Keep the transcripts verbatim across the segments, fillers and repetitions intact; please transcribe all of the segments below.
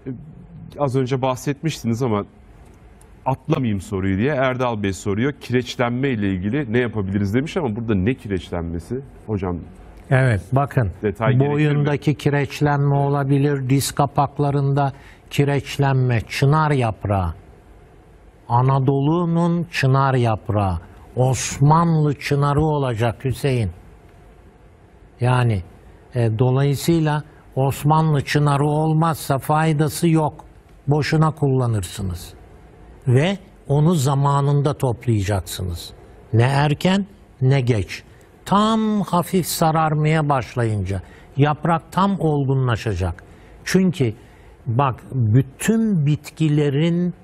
az önce bahsetmiştiniz ama atlamayayım soruyu diye Erdal Bey soruyor. Kireçlenme ile ilgili ne yapabiliriz demiş ama burada ne kireçlenmesi hocam? Evet, bakın boyundaki kireçlenme olabilir, diz kapaklarında kireçlenme, çınar yaprağı, Anadolu'nun çınar yaprağı, Osmanlı çınarı olacak Hüseyin. Yani e, dolayısıyla Osmanlı çınarı olmazsa faydası yok, boşuna kullanırsınız. Ve onu zamanında toplayacaksınız. Ne erken ne geç. Tam hafif sararmaya başlayınca yaprak tam olgunlaşacak. Çünkü bak bütün bitkilerin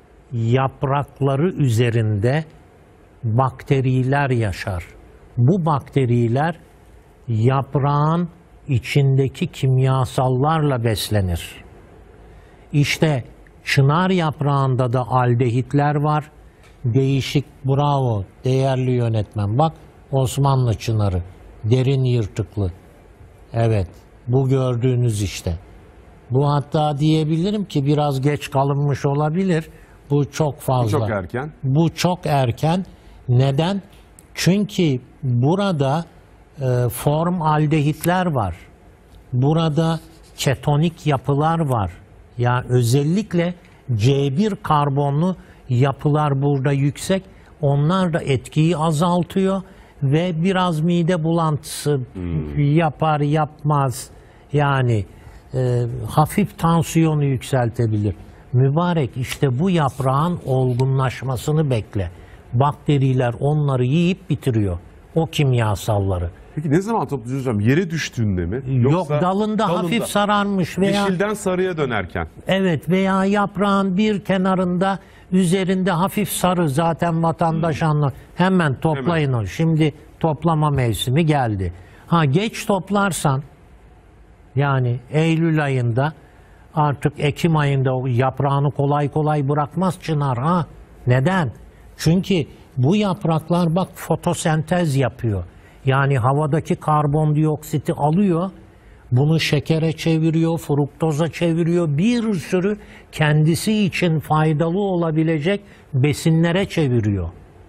yaprakları üzerinde bakteriler yaşar. Bu bakteriler yaprağın içindeki kimyasallarla beslenir. İşte çınar yaprağında da aldehitler var. Değişik, bravo değerli yönetmen. Bak Osmanlı çınarı, derin yırtıklı. Evet, bu gördüğünüz işte. Bu hatta diyebilirim ki biraz geç kalınmış olabilir. Bu çok fazla. Bu çok erken. Bu çok erken. Neden? Çünkü burada e, form aldehitler var. Burada ketonik yapılar var. Yani özellikle C bir karbonlu yapılar burada yüksek. Onlar da etkiyi azaltıyor ve biraz mide bulantısı hmm. yapar yapmaz. Yani e, hafif tansiyonu yükseltebilir. Mübarek işte bu yaprağın olgunlaşmasını bekle. Bakteriler onları yiyip bitiriyor. O kimyasalları. Peki ne zaman toplayacağız hocam? Yere düştüğünde mi? Yoksa Yok dalında, dalında hafif sararmış veya... Yeşilden sarıya dönerken. Evet veya yaprağın bir kenarında üzerinde hafif sarı zaten vatandaş hmm. anlar. Hemen toplayın Hemen. onu. Şimdi toplama mevsimi geldi. Ha geç toplarsan yani Eylül ayında artık Ekim ayında o yaprağını kolay kolay bırakmaz çınar. Ha neden? Çünkü bu yapraklar bak fotosentez yapıyor. Yani havadaki karbondioksiti alıyor, bunu şekere çeviriyor, fruktoza çeviriyor, bir sürü kendisi için faydalı olabilecek besinlere çeviriyor.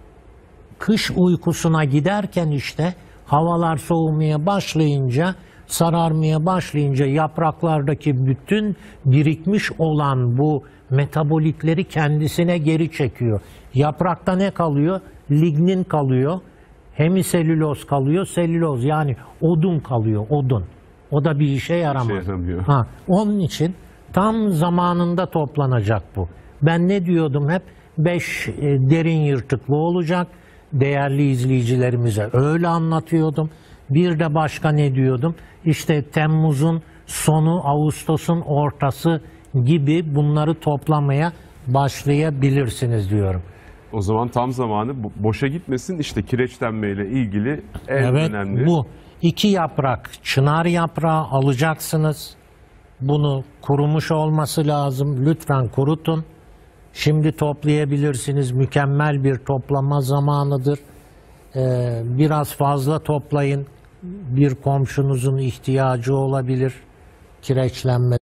Kış uykusuna giderken işte havalar soğumaya başlayınca, sararmaya başlayınca yapraklardaki bütün birikmiş olan bu metabolitleri kendisine geri çekiyor. Yaprakta ne kalıyor? Lignin kalıyor. Hemiselüloz kalıyor, selüloz yani odun kalıyor, odun. O da bir işe yaramaz. İşe yaramıyor. Ha, onun için tam zamanında toplanacak bu. Ben ne diyordum hep? Beş e, derin yırtıklı olacak. Değerli izleyicilerimize öyle anlatıyordum. Bir de başka ne diyordum? İşte Temmuz'un sonu, Ağustos'un ortası gibi bunları toplamaya başlayabilirsiniz diyorum. O zaman tam zamanı boşa gitmesin. İşte kireçlenmeyle ilgili en evet, önemli. Bu iki yaprak çınar yaprağı alacaksınız. Bunu kurumuş olması lazım. Lütfen kurutun. Şimdi toplayabilirsiniz. Mükemmel bir toplama zamanıdır. Ee, biraz fazla toplayın. Bir komşunuzun ihtiyacı olabilir. Kireçlenme